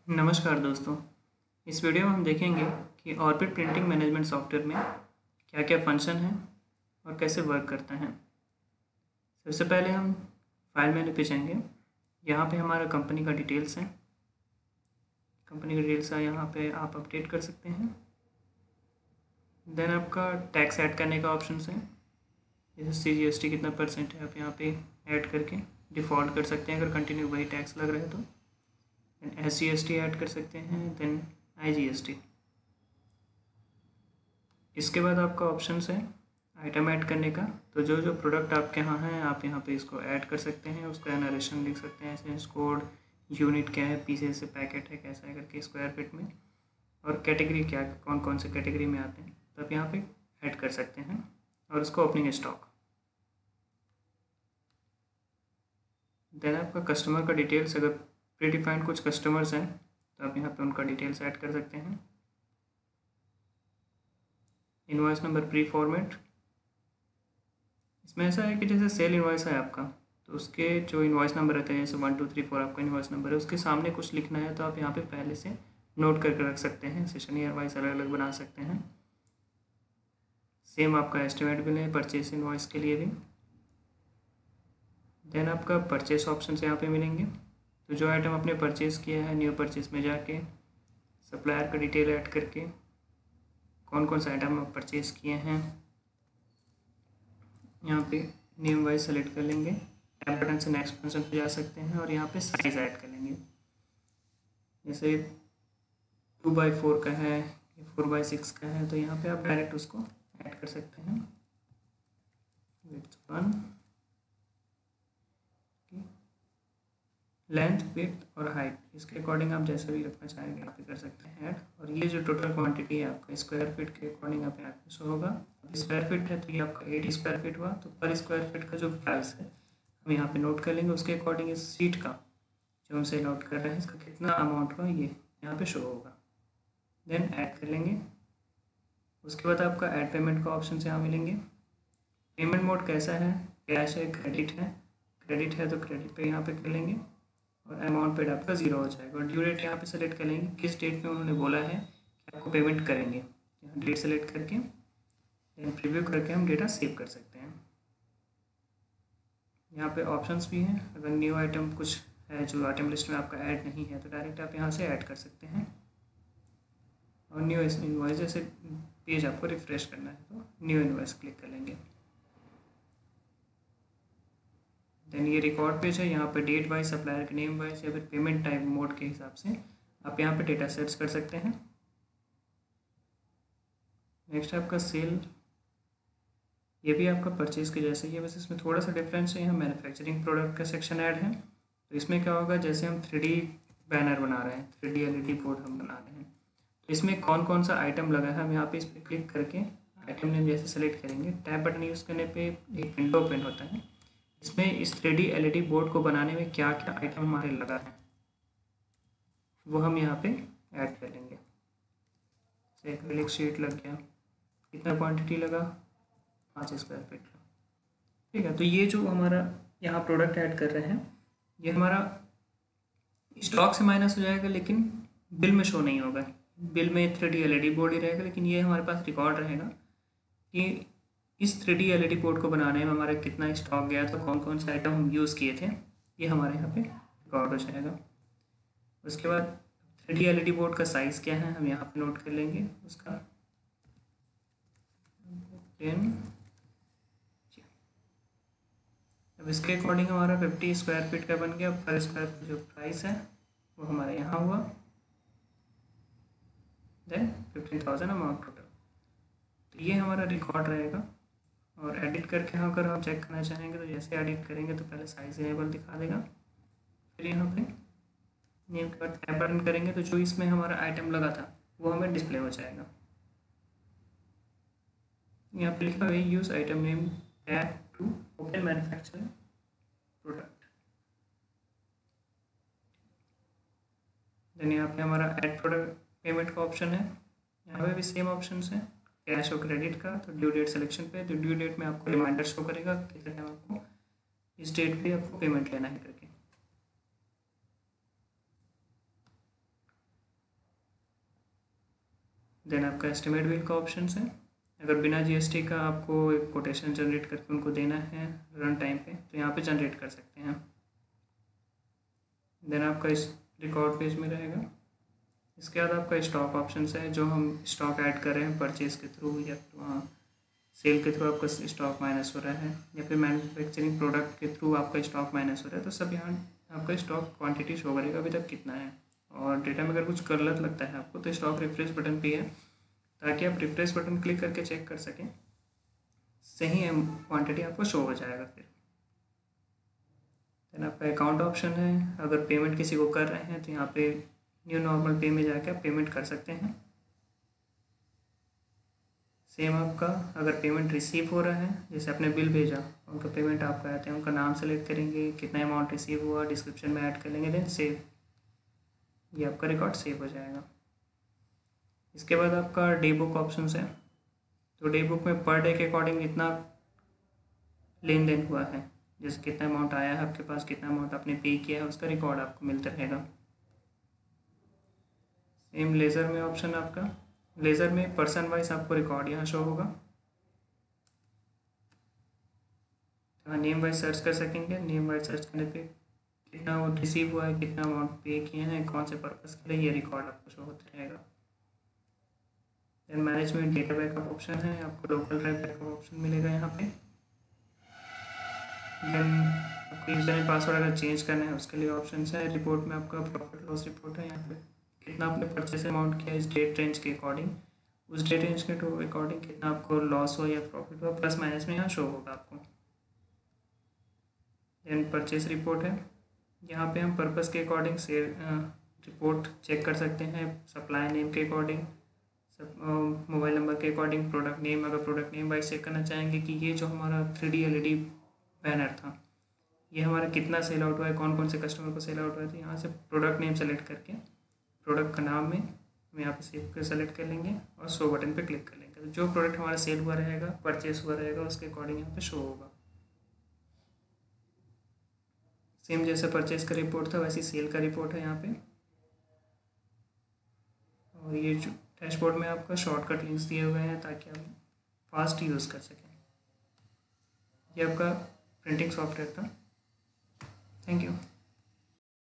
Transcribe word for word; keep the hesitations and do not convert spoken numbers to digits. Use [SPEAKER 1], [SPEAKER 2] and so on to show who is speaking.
[SPEAKER 1] नमस्कार दोस्तों। इस वीडियो में हम देखेंगे कि ऑर्बिट प्रिंटिंग मैनेजमेंट सॉफ्टवेयर में क्या क्या फंक्शन है और कैसे वर्क करता है। सबसे पहले हम फाइल मेन्यू पे जाएंगे। यहाँ पे हमारा कंपनी का डिटेल्स है। कंपनी का डिटेल्स है, यहाँ पे आप अपडेट कर सकते हैं। देन आपका टैक्स ऐड करने का ऑप्शन है, जैसे सी जी एस टी कितना परसेंट है आप यहाँ पे ऐड करके डिफ़ॉल्ट कर सकते हैं अगर कंटिन्यू वही टैक्स लग रहा है तो। S C S T add कर सकते हैं, then I G S T. इसके बाद आपका ऑप्शन है आइटम ऐड करने का। तो जो जो प्रोडक्ट आपके यहाँ हैं आप यहाँ पे इसको ऐड कर सकते हैं, उसका नरेशन लिख सकते हैं, एसेंस कोड, यूनिट क्या है, पीसेस से पैकेट है कैसा है करके स्क्वायर फीट में, और कैटेगरी क्या कौन कौन से कैटेगरी में आते हैं तो आप यहाँ पे ऐड कर सकते हैं, और उसको ओपनिंग स्टॉक। देन आपका कस्टमर का डिटेल्स, अगर प्री डिफाइंड कुछ कस्टमर्स हैं तो आप यहाँ पे उनका डिटेल्स ऐड कर सकते हैं। इनवॉइस नंबर प्री फॉर्मेट, इसमें ऐसा है कि जैसे सेल इनवॉइस है आपका तो उसके जो इनवॉइस नंबर रहते हैं, जैसे वन टू थ्री फोर आपका इनवॉइस नंबर है, उसके सामने कुछ लिखना है तो आप यहाँ पे पहले से नोट करके रख सकते हैं। सेशन ईयर वाइज अलग अलग बना सकते हैं। सेम आपका एस्टिमेट बिल है परचेस इनवॉइस के लिए भी। देन आपका परचेस ऑप्शन यहाँ पे मिलेंगे। तो जो आइटम आपने परचेस किया है, न्यू परचेस में जाके सप्लायर का डिटेल ऐड करके कौन कौन सा आइटम आप परचेस किए हैं, यहाँ पे न्यू वाइज सेलेक्ट कर लेंगे। टैब बटन से नेक्स्ट फंक्शन पे जा सकते हैं और यहाँ पे साइज ऐड कर लेंगे। जैसे टू बाई फोर का है, फोर बाई सिक्स का है, तो यहाँ पे आप डायरेक्ट उसको ऐड कर सकते हैं। वन लेंथ, विड्थ और हाइट, इसके अकॉर्डिंग आप जैसे भी रखना चाहेंगे यहाँ पे कर सकते हैं ऐड। और ये जो टोटल क्वांटिटी है आपका स्क्वायर फीट के अकॉर्डिंग आप यहाँ पे शो होगा। स्क्वायर फीट है तो ये आपका एट स्क्वायर फीट हुआ, तो पर स्क्वायर फीट का जो प्राइस है हम यहाँ पे नोट कर लेंगे। उसके अकॉर्डिंग इस सीट का जो हम सेल आउट कर रहे हैं इसका कितना अमाउंट हुआ ये यहाँ पे शो होगा। देन ऐड कर लेंगे। उसके बाद आपका ऐड पेमेंट का ऑप्शन यहाँ मिलेंगे। पेमेंट मोड कैसा है, कैश है, क्रेडिट है। क्रेडिट है तो क्रेडिट पे यहाँ पे कर लेंगे और अमाउंट पेड आपका जीरो हो जाएगा। और ड्यू डेट यहाँ पे सेलेक्ट कर लेंगे, किस डेट में उन्होंने बोला है कि आपको पेमेंट करेंगे। यहाँ डेट सेलेक्ट करके देन प्रीव्यू करके हम डेटा सेव कर सकते हैं। यहाँ पे ऑप्शंस भी हैं, अगर न्यू आइटम कुछ है जो आइटम लिस्ट में आपका ऐड नहीं है तो डायरेक्ट आप यहाँ से ऐड कर सकते हैं। और न्यू इनवॉइस जैसे पेज आपको रिफ्रेश करना है तो न्यू इनवॉइस क्लिक कर लेंगे। देन ये रिकॉर्ड पेज है, यहाँ पे डेट वाइज, सप्लायर के नेम वाइज या फिर पेमेंट टाइप मोड के हिसाब से आप यहाँ पे डेटा सर्च कर सकते हैं। नेक्स्ट आपका सेल, ये भी आपका परचेज के जैसे ही है, बस इसमें थोड़ा सा डिफरेंस है। यहाँ मैन्युफैक्चरिंग प्रोडक्ट का सेक्शन ऐड है। तो इसमें क्या होगा, जैसे हम थ्री डी बैनर बना रहे हैं, three D L E D board हम बना रहे हैं, तो इसमें कौन कौन सा आइटम लगा है हम यहाँ पे इस पर क्लिक करके आइटम नेम जैसे सेलेक्ट करेंगे। टैब बटन यूज़ करने पर एक विंडो ओपन होता है। इसमें इस three D L E D board को बनाने में क्या क्या आइटम हमारे लगा है वो हम यहाँ पे ऐड कर लेंगे। जैसे एक्रिलिक शीट लग गया, कितना क्वांटिटी लगा, पाँच स्क्वायर फीट का, ठीक है। तो ये जो हमारा यहाँ प्रोडक्ट ऐड कर रहे हैं ये हमारा स्टॉक से माइनस हो जाएगा, लेकिन बिल में शो नहीं होगा। बिल में three D L E D board ही रहेगा, लेकिन ये हमारे पास रिकॉर्ड रहेगा कि इस three D L E D board को बनाने में हमारा कितना स्टॉक गया था, कौन कौन से आइटम हम यूज़ किए थे, ये हमारे यहाँ पे रिकॉर्ड हो जाएगा। उसके बाद three D L E D board का साइज़ क्या है हम यहाँ पे नोट कर लेंगे। उसका टेन, अब इसके अकॉर्डिंग हमारा फिफ्टी स्क्वायर फीट का बन गया। पर स्क्वायर फीट जो प्राइस है वो हमारे यहाँ हुआ। Then fifteen thousand amount total. तो ये हमारा रिकॉर्ड रहेगा। और एडिट करके अगर हम चेक करना चाहेंगे तो जैसे एडिट करेंगे तो पहले साइज इनेबल दिखा देगा, फिर यहाँ पे नेम के बाद टैब बटन करेंगे तो जो इसमें हमारा आइटम लगा था वो हमें डिस्प्ले हो जाएगा। यहाँ पे लिखा हुआ है use item name tab to open manufacture product. Then यहाँ पे हमारा ऐड प्रोडक्ट पेमेंट का ऑप्शन है। यहाँ पे भी सेम ऑप्शन है, कैश और क्रेडिट का। तो ड्यू डेट सिलेक्शन पे, तो ड्यू डेट में आपको रिमाइंडर शो करेगा कितने टाइम आपको इस डेट पे आपको पेमेंट लेना है करके। देन आपका एस्टिमेट बिल का ऑप्शन है। अगर बिना जीएसटी का आपको एक कोटेशन जनरेट करके उनको देना है रन टाइम पे तो यहाँ पे जनरेट कर सकते हैं। देन आपका इस रिकॉर्ड पेज में रहेगा। इसके बाद आपका स्टॉक ऑप्शन है, जो हम स्टॉक ऐड कर रहे हैं परचेज के थ्रू या वहाँ सेल के थ्रू आपका स्टॉक माइनस हो रहा है या फिर मैन्युफैक्चरिंग प्रोडक्ट के थ्रू आपका स्टॉक माइनस हो रहा है, तो सब यहाँ आपका स्टॉक क्वांटिटी शो करेगा अभी तक कितना है। और डेटा में अगर कुछ गलत लगता है आपको तो स्टॉक रिफ्रेश बटन पे है, ताकि आप रिफ्रेश बटन क्लिक करके चेक कर सकें, सही क्वांटिटी आपको शो हो जाएगा। फिर देन आपका अकाउंट ऑप्शन है, अगर पेमेंट किसी को कर रहे हैं तो यहाँ पे न्यू नॉर्मल पे में जाके आप पेमेंट कर सकते हैं। सेम आपका अगर पेमेंट रिसीव हो रहा है, जैसे आपने बिल भेजा उनका पेमेंट आपका आते हैं, उनका नाम सेलेक्ट करेंगे, कितना अमाउंट रिसीव हुआ, डिस्क्रिप्शन में ऐड कर लेंगे, देन सेव, ये आपका रिकॉर्ड सेव हो जाएगा। इसके बाद आपका डे बुक ऑप्शन है, तो डे बुक में पर डे के अकॉर्डिंग इतना लेन देन हुआ है, जैसे कितना अमाउंट आया है आपके पास, कितना अमाउंट आपने पे किया है, उसका रिकॉर्ड आपको मिलता रहेगा। सेम लेज़र में ऑप्शन आपका, लेज़र में पर्सन वाइज आपको रिकॉर्ड यहाँ शो होगा, तो नेम वाइज सर्च कर सकेंगे। नेम वाइज सर्च करने पे कितना अमाउंट रिसीव हुआ है, कितना अमाउंट पे किए हैं, कौन से पर्पज़ के लिए, ये रिकॉर्ड आपको शो होता रहेगा। Then management data backup option है, आपको लोकल ड्राइव बैकअप ऑप्शन मिलेगा यहाँ पे। देन आपको यूजर नेम पासवर्ड अगर चेंज करना है उसके लिए ऑप्शन है। रिपोर्ट में आपका प्रॉफिट लॉस रिपोर्ट है, यहाँ पे कितना आपने परचेस अमाउंट किया इस डेट रेंज के अकॉर्डिंग, उस डेट रेंज के टू अकॉर्डिंग कितना आपको लॉस हो या प्रॉफिट हो, प्लस माइनस में यहाँ शो होगा आपको। देन परचेस रिपोर्ट है, यहाँ पे हम पर्पस के अकॉर्डिंग से रिपोर्ट चेक कर सकते हैं, सप्लाई नेम के अकॉर्डिंग, मोबाइल नंबर के अकॉर्डिंग, प्रोडक्ट नेम, अगर प्रोडक्ट नेम वाइज चेक करना चाहेंगे कि ये जो हमारा three D L E D banner था ये हमारा कितना सेल आउट हुआ है, कौन कौन से कस्टमर को सेल आउट हुआ है, तो यहाँ से प्रोडक्ट नेम सेलेक्ट करके प्रोडक्ट का नाम में हम यहाँ पे सेव कर सेलेक्ट कर लेंगे और शो बटन पे क्लिक कर लेंगे, तो जो प्रोडक्ट हमारा सेल हुआ रहेगा, परचेस हुआ रहेगा, उसके अकॉर्डिंग यहाँ पे शो होगा। सेम जैसे परचेस का रिपोर्ट था वैसे सेल का रिपोर्ट है यहाँ पे। और ये जो डैशबोर्ड में आपका शॉर्टकट लिंक्स दिए हुए हैं ताकि आप फास्ट यूज़ कर सकें। ये आपका प्रिंटिंग सॉफ्टवेयर था। Thank you.